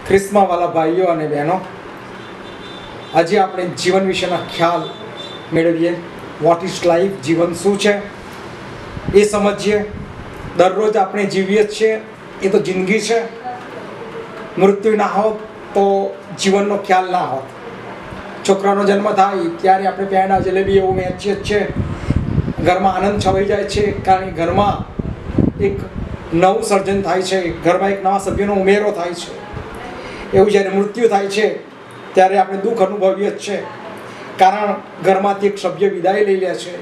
ખ્રિસ્તમાં વાલા ભાઈઓ અને બહેનો, આજે આપણે જીવન વિશેના ખ્યાલ મેળવીએ. વોટ ઇઝ લાઈફ, જીવન શું છે એ સમજીએ. દરરોજ આપણે જીવીએ છીએ, એ તો જિંદગી છે. મૃત્યુ ના હોત તો જીવનનો ખ્યાલ ના હોત. છોકરાનો જન્મ થાય ત્યારે આપણે પેંડા જલેબી એવું વહેંચીએ જ છે. ઘરમાં આનંદ છવાઈ જાય છે, કારણ કે ઘરમાં એક નવું સર્જન થાય છે, ઘરમાં એક નવા સભ્યનો ઉમેરો થાય છે. એવું જ્યારે મૃત્યુ થાય છે ત્યારે આપણે દુઃખ અનુભવીએ જ છે, કારણ ઘરમાંથી એક સભ્ય વિદાય લઈ લે છે.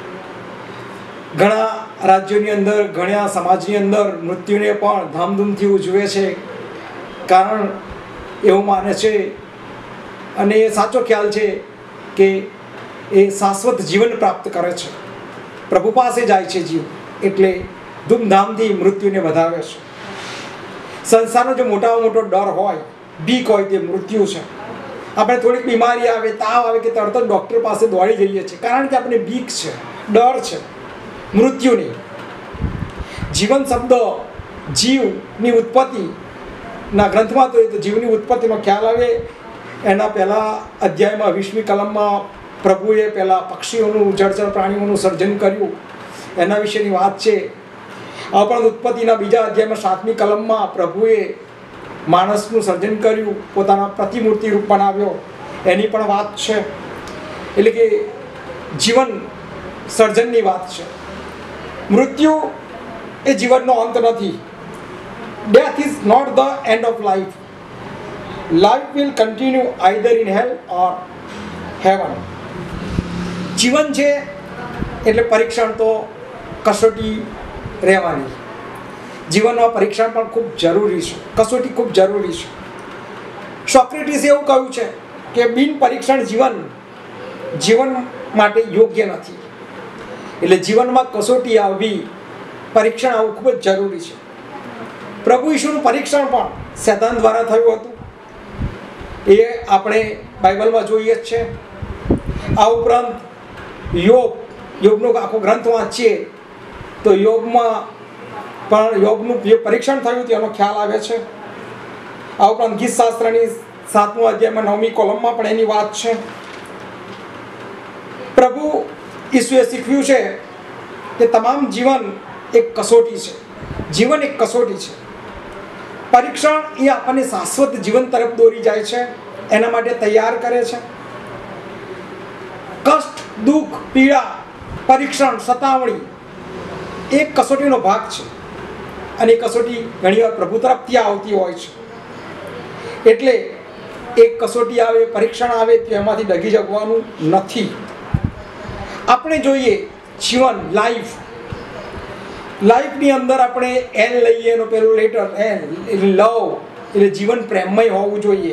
ઘણા રાજ્યોની અંદર, ઘણા સમાજની અંદર મૃત્યુને પણ ધામધૂમથી ઉજવે છે, કારણ એવું માને છે અને એ સાચો ખ્યાલ છે કે એ શાશ્વત જીવન પ્રાપ્ત કરે છે, પ્રભુ પાસે જાય છે જીવ, એટલે ધૂમધામથી મૃત્યુને વધાવે છે. સંસારનો જો મોટામાં મોટો ડર હોય, બીક હોય, તે મૃત્યુ છે. આપણે થોડીક બીમારી આવે, તાવ આવે કે તરત જ ડૉક્ટર પાસે દોડી જઈએ છીએ, કારણ કે આપણે બીક છે, ડર છે મૃત્યુની. જીવન શબ્દ જીવની ઉત્પત્તિના ગ્રંથમાં તો જીવની ઉત્પત્તિનો ખ્યાલ આવે. એના પહેલા અધ્યાયમાં 20મી કલમમાં પ્રભુએ પહેલાં પક્ષીઓનું, જળચર પ્રાણીઓનું સર્જન કર્યું, એના વિશેની વાત છે. આ પણ ઉત્પત્તિના બીજા અધ્યાયમાં 7મી કલમમાં પ્રભુએ માણસનું સર્જન કર્યું, પોતાના પ્રતિમૂર્તિ રૂપ બનાવ્યો, એની પણ વાત છે. એટલે કે જીવન સર્જનની વાત છે. મૃત્યુ એ જીવનનો અંત નથી. Death is not the end of life. Life will continue either in hell or heaven. જીવન છે એટલે પરીક્ષણ તો કસોટી રહેવાની. જીવનમાં પરીક્ષણ પણ ખૂબ જરૂરી છે, કસોટી ખૂબ જરૂરી છે. સોક્રેટિસે એવું કહ્યું છે કે બિન પરીક્ષણ જીવન માટે યોગ્ય નથી. એટલે જીવનમાં કસોટી આવવી, પરીક્ષણ આવવું ખૂબ જ જરૂરી છે. પ્રભુ ઈશુનું પરીક્ષણ પણ શૈતાન દ્વારા થયું હતું, એ આપણે બાઇબલમાં જોઈએ જ છે. આ ઉપરાંત યોગનો આખો ગ્રંથ વાંચીએ તો યોગનું જે પરીક્ષણ થયું તેનો ખ્યાલ આવે છે. આ ઉપરાંત ગીતશાસ્ત્રની 7મો અધ્યાયમાં 9મી કોલમમાં પણ એની વાત છે. પ્રભુ ઈસુએ શીખવ્યું છે કે તમામ જીવન એક કસોટી છે. જીવન એક કસોટી છે. પરીક્ષણ એ આપણને શાશ્વત જીવન તરફ દોરી જાય છે, એના માટે તૈયાર કરે છે. કષ્ટ, દુઃખ, પીડા, પરીક્ષણ, સતાવણી એક કસોટીનો ભાગ છે, અને એ કસોટી ઘણીવાર પ્રભુ તરફથી આવતી હોય છે. એટલે એક કસોટી આવે, પરીક્ષણ આવે તો એમાંથી ડગી જવાનું નથી. આપણે જોઈએ જીવન, લાઈફની અંદર આપણે એલ લઈએ, એનો પેલું લેટર એલ એટલે લવ, એટલે જીવન પ્રેમમય હોવું જોઈએ.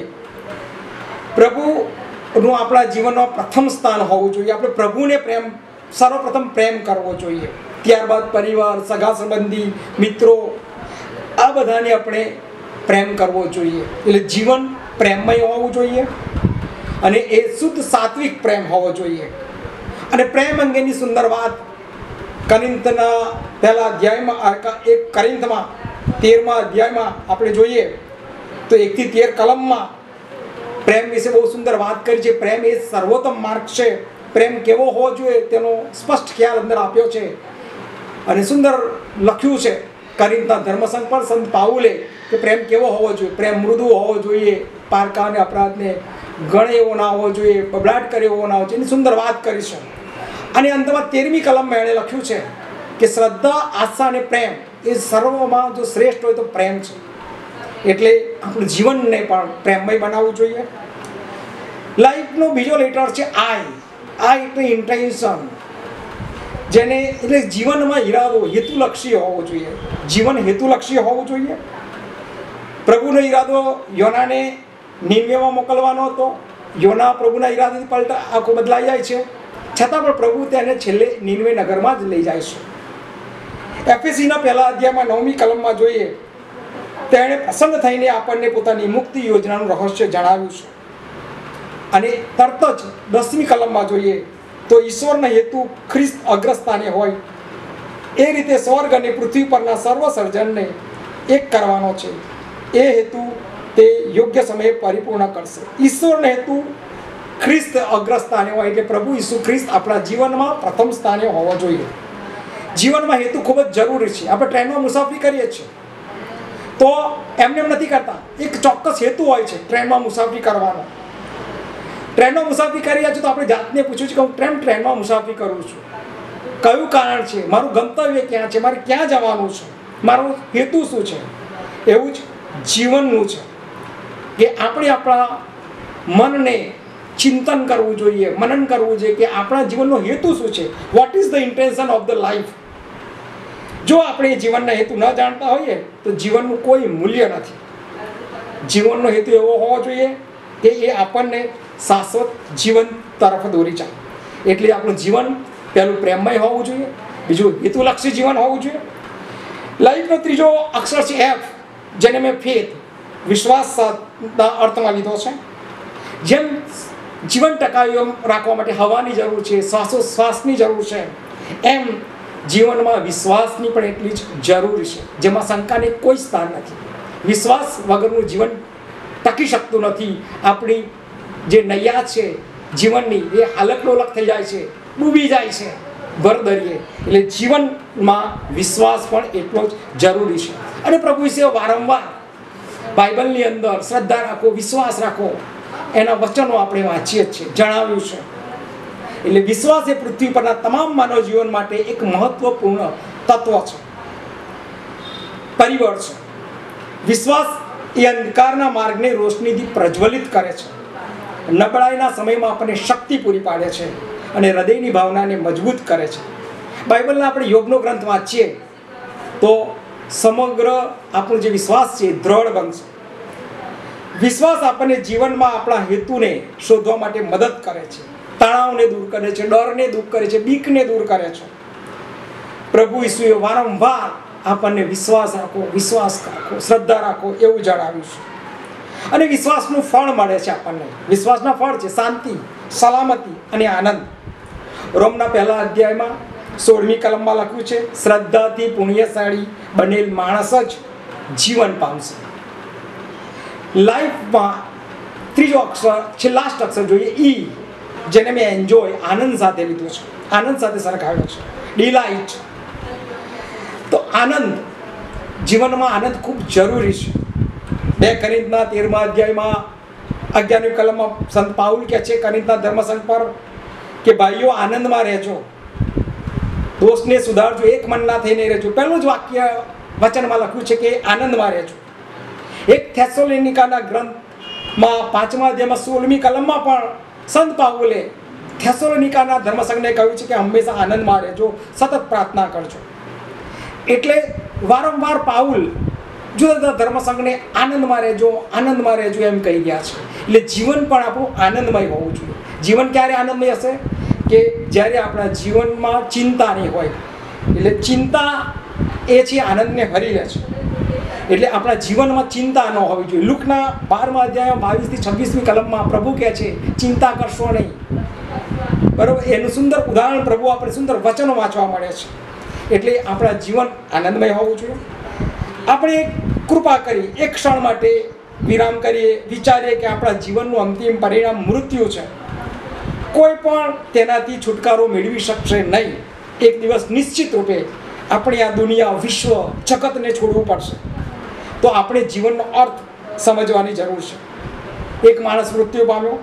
પ્રભુનું આપણા જીવનમાં પ્રથમ સ્થાન હોવું જોઈએ. આપણે પ્રભુને સર્વપ્રથમ પ્રેમ કરવો જોઈએ, ત્યારબાદ પરિવાર, સગા સંબંધી, મિત્રો, આ બધાને આપણે પ્રેમ કરવો જોઈએ. એટલે જીવન પ્રેમમય હોવું જોઈએ, અને એ શુદ્ધ સાત્વિક પ્રેમ હોવો જોઈએ. અને પ્રેમ અંગેની સુંદર વાત કરિન્થના પહેલા અધ્યાયમાં, કરિન્થમાં 13મા અધ્યાયમાં આપણે જોઈએ તો 1 થી 13 કલમમાં પ્રેમ વિશે બહુ સુંદર વાત કરી છે. પ્રેમ એ સર્વોત્તમ માર્ગ છે. પ્રેમ કેવો હોવો જોઈએ તેનો સ્પષ્ટ ખ્યાલ અંદર આપ્યો છે, અને સુંદર લખ્યું છે કરિન્થના ધર્મસંઘ પર સંત પાઉલે કે પ્રેમ કેવો હોવો જોઈએ. પ્રેમ મૃદુ હોવો જોઈએ, પારકા અને અપરાધને ગણે એવો ના હોવો જોઈએ, બબડાટ કરે એવો ના હોવો જોઈએ. એની સુંદર વાત કરી છે. અને અંતમાં 13મી કલમમાં એણે લખ્યું છે કે શ્રદ્ધા, આશા અને પ્રેમ એ સર્વમાં જો શ્રેષ્ઠ હોય તો પ્રેમ છે. એટલે આપણું જીવનને પણ પ્રેમમય બનાવવું જોઈએ. લાઈફનો બીજો લેટર છે આઈ એટલે ઇન્ટેન્શન, જેને એટલે જીવનમાં ઈરાદો હેતુલક્ષી હોવો જોઈએ. જીવન હેતુલક્ષી હોવું જોઈએ. પ્રભુનો ઈરાદો યોનાને નીનવેમાં મોકલવાનો હતો. યોના પ્રભુના ઈરાદાથી આખો બદલાઈ જાય છે, છતાં પણ પ્રભુ તેને છેલ્લે નીનવે નગરમાં જ લઈ જાય છે. એફએસીના પહેલા અધ્યાયમાં 9મી કલમમાં જોઈએ તેણે પ્રસન્ન થઈને આપણને પોતાની મુક્તિ યોજનાનું રહસ્ય જણાવ્યું છે. અને તરત જ 10મી કલમમાં જોઈએ તો ઈશ્વરના હેતુ ખ્રિસ્ત અગ્રસ્થાને હોય, એ રીતે સ્વર્ગ અને પૃથ્વી પરના સર્વ સર્જનને એક કરવાનો છે. એ હેતુ તે યોગ્ય સમયે પરિપૂર્ણ કરશે. ઈશ્વરનો હેતુ ખ્રિસ્ત અગ્રસ્થાને હોય, એટલે પ્રભુ ઈસુ ખ્રિસ્ત આપણા જીવનમાં પ્રથમ સ્થાને હોવો જોઈએ. જીવનમાં હેતુ ખૂબ જ જરૂરી છે. આપણે ટ્રેનમાં મુસાફરી કરીએ છીએ તો એમને એમ નથી કરતા, એક ચોક્કસ હેતુ હોય છે ટ્રેનમાં મુસાફરી કરવાનો. ટ્રેનમાં મુસાફરી કરી રહ્યા છું તો આપણે જાતને પૂછ્યું છે કે હું ટ્રેનમાં મુસાફરી કરું છું, કયું કારણ છે, મારું ગંતવ્ય ક્યાં છે, મારે ક્યાં જવાનું છે, મારો હેતુ શું છે. એવું જ જીવનનું છે કે આપણે આપણા મનને ચિંતન કરવું જોઈએ, મનન કરવું જોઈએ કે આપણા જીવનનો હેતુ શું છે. What is the intention of the life. જો આપણે જીવનના હેતુ ન જાણતા હોઈએ તો જીવનનું કોઈ મૂલ્ય નથી. જીવનનો હેતુ એવો હોવો જોઈએ કે એ આપણને શાશ્વત જીવન તરફ દોરી જાય. એટલે આપણું જીવન પહેલું પ્રેમમય હોવું જોઈએ, બીજું હેતુલક્ષી જીવન હોવું જોઈએ. લાઈફનો ત્રીજો અક્ષર છે એફ, જેને મેં ફેથ વિશ્વાસના અર્થમાં લીધો છે. જેમ જીવન ટકાવી રાખવા માટે હવાની જરૂર છે, શ્વાસોશ્વાસની જરૂર છે, એમ જીવનમાં વિશ્વાસની પણ એટલી જ જરૂરી છે, જેમાં શંકાને કોઈ સ્થાન નથી. વિશ્વાસ વગરનું જીવન ટકી શકતું નથી. આપણી જે નૈયા છે જીવનની એ હાલકડોલક થઈ જાય છે, ડૂબી જાય છે ભરદરિયે. એટલે જીવનમાં વિશ્વાસ પણ એટલો જ જરૂરી છે. અને પ્રભુ વિશે વારંવાર બાઇબલની અંદર શ્રદ્ધા રાખો, વિશ્વાસ રાખો, એના વચનો આપણે વાંચીએ જ છીએ, જણાવ્યું છે. એટલે વિશ્વાસ એ પૃથ્વી પરના તમામ માનવ જીવન માટે એક મહત્વપૂર્ણ તત્વ છે, પરિબળ છે. વિશ્વાસ એ અંધકારના માર્ગને રોશનીથી પ્રજ્વલિત કરે છે, નબળાઈના સમયમાં આપણને શક્તિ પૂરી પાડે છે અને હૃદયની ભાવનાને મજબૂત કરે છે. બાઇબલના આપણે યોગનો ગ્રંથ વાંચીએ તો સમગ્ર આપણો જે વિશ્વાસ છે એ દ્રઢ બનશે. વિશ્વાસ આપણને જીવનમાં આપણા હેતુને શોધવા માટે મદદ કરે છે, તણાવને દૂર કરે છે, ડરને દૂર કરે છે, બીકને દૂર કરે છે. પ્રભુ ઈસુએ વારંવાર આપણને વિશ્વાસ રાખો, શ્રદ્ધા રાખો એવું જણાવ્યું છે. અને વિશ્વાસનું ફળ મળે છે આપણને. વિશ્વાસના ફળ છે શાંતિ, સલામતી અને આનંદ. રોમના પહેલા અધ્યાયમાં 16મી કલમમાં લખ્યું છે, શ્રદ્ધાથી પુણ્યશાળી બનેલ માણસ જ જીવન પામશે. લાઈફમાં ત્રીજો અક્ષર છે, લાસ્ટ અક્ષર જોઈએ ઈ, જેને મેં એન્જોય આનંદ સાથે લીધું છે, આનંદ સાથે સરખાવ્યો છે, ડિલાઇટ. તો આનંદ, જીવનમાં આનંદ ખૂબ જરૂરી છે. 2 કોરિન્થના 13મા અધ્યાયમાં 11મી કલમમાં સંત પાઉલ કહે છે કોરિન્થના ધર્મસંઘ પર કે ભાઈઓ આનંદમાં રહેજો, દોષને સુધારજો, એક મનના થઈને રહેજો. પહેલું જ વાક્ય વચનમાં લખ્યું છે કે આનંદમાં રહેજો. એક થેસલોનિકાના ગ્રંથમાં 5મા અધ્યાયમાં 16મી કલમમાં પણ સંત પાઉલે થેસલોનિકાના ધર્મસંઘને કહ્યું છે કે હંમેશા આનંદમાં રહેજો, સતત પ્રાર્થના કરજો. એટલે વારંવાર પાઉલ જુદા જુદા ધર્મસંઘને આનંદમાં રહેજો એમ કહી ગયા છે. એટલે જીવન પણ આપણું આનંદમય હોવું જોઈએ. જીવન ક્યારે આનંદમય હશે કે જ્યારે આપણા જીવનમાં ચિંતા નહીં હોય. એટલે ચિંતા એ છે આનંદને હરી લે છે. એટલે આપણા જીવનમાં ચિંતા ન હોવી જોઈએ. લુકના 12મા અધ્યાયમાં 22થી 26મી કલમમાં પ્રભુ કહે છે ચિંતા કરશો નહીં. બરાબર, એનું સુંદર ઉદાહરણ પ્રભુ આપણે સુંદર વચનો વાંચવા મળે છે. એટલે આપણા જીવન આનંદમય હોવું જોઈએ. આપણે કૃપા કરી એક ક્ષણ માટે વિરામ કરીએ, વિચારીએ કે આપણા જીવનનું અંતિમ પરિણામ મૃત્યુ છે. કોઈ પણ તેનાથી છુટકારો મેળવી શકશે નહીં. એક દિવસ નિશ્ચિત રૂપે આપણે આ દુનિયા, વિશ્વ, જગતને છોડવું પડશે. તો આપણે જીવનનો અર્થ સમજવાની જરૂર છે. એક માણસ મૃત્યુ પામ્યો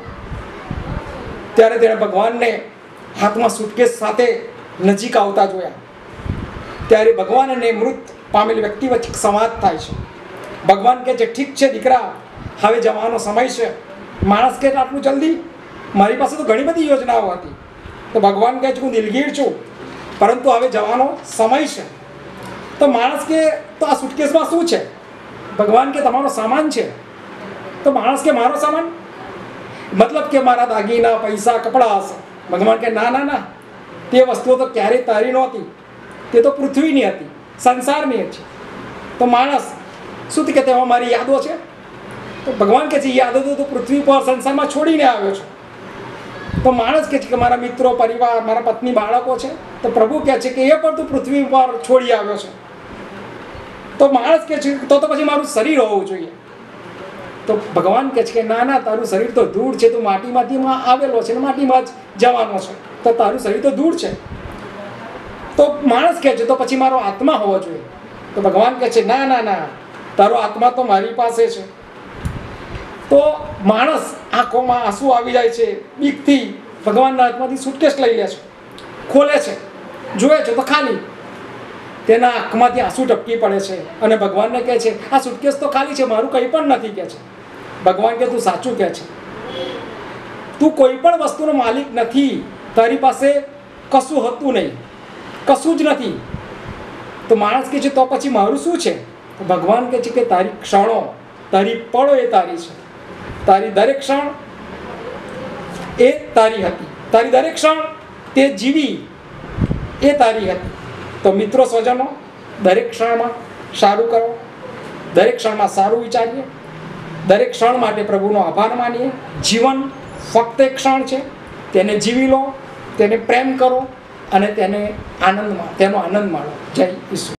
ત્યારે તેણે ભગવાનને હાથમાં સુટકેસ સાથે નજીક આવતા જોયા. ત્યારે ભગવાન અને મૃત પામેલી વ્યક્તિ વચ્ચે સંવાદ થાય છે. ભગવાન કહે છે ઠીક છે દીકરા, હવે જવાનો સમય છે. માણસ કહે આટલું જલ્દી? મારી પાસે તો ઘણી બધી યોજનાઓ હતી. તો ભગવાન કહે છે હું દિલગીર છું, પરંતુ હવે જવાનો સમય છે. તો માણસ કે તો આ સુટકેસમાં શું છે? ભગવાન કે તમારો સામાન છે. તો માણસ કે મારો સામાન મતલબ કે મારા દાગીના, પૈસા, કપડાં હશે. ભગવાન કે ના ના ના, તે વસ્તુઓ તો ક્યારેય તારી નહોતી, તે તો પૃથ્વીની હતી, સંસારની હતી. તો માણસ શું કે તેમાં મારી યાદો છે? તો ભગવાન કહે છે યાદો તો પૃથ્વી પર સંસારમાં છોડીને આવ્યો છે. તો માણસ કહે છે કે મારા મિત્રો, પરિવાર, મારા પત્ની, બાળકો છે. તો પ્રભુ કહે છે કે એ પણ તું પૃથ્વી પર છોડી આવ્યો છે. તો માણસ કહે છે તો પછી મારું શરીર હોવું જોઈએ. તો ભગવાન કહે છે કે ના ના, તારું શરીર તો ધૂળ છે, તું માટીમાંથી આવેલો છે ને માટીમાં જ જવાનો છે, તો તારું શરીર તો ધૂળ છે. તો માણસ કહે છે તો પછી મારો આત્મા હોવો જોઈએ. તો ભગવાન કહે છે ના ના ના, તારો આત્મા તો મારી પાસે છે. તો માણસ આંખોમાં આંસુ આવી જાય છે બીકથી, ભગવાનના હાથમાંથી સુટકેસ લઈ લે છે, ખોલે છે, જોવે છે તો ખાલી. તેના આંખમાંથી આંસુ ટપકી પડે છે અને ભગવાનને કહે છે આ સુટકેસ તો ખાલી છે, મારું કંઈ પણ નથી. કહે છે ભગવાન કે તું સાચું કહે છે, તું કોઈ પણ વસ્તુનો માલિક નથી, તારી પાસે કશું હતું નહીં, કશું જ નથી. તો માણસ કહે છે તો પછી મારું શું છે? તો ભગવાન કહે છે કે તારી ક્ષણો, તારી પળો એ તારી છે, તારી દરેક ક્ષણ એ તારી હતી, તારી દરેક ક્ષણ તે જીવી એ તારી હતી. તો મિત્રો સ્વજનો, દરેક ક્ષણમાં સારું કરો, દરેક ક્ષણમાં સારું વિચારીએ, દરેક ક્ષણ માટે પ્રભુનો આભાર માનીએ. જીવન ફક્ત એક ક્ષણ છે, તેને જીવી લો, તેને પ્રેમ કરો અને તેનો આનંદ માણો. જય ઈસુ.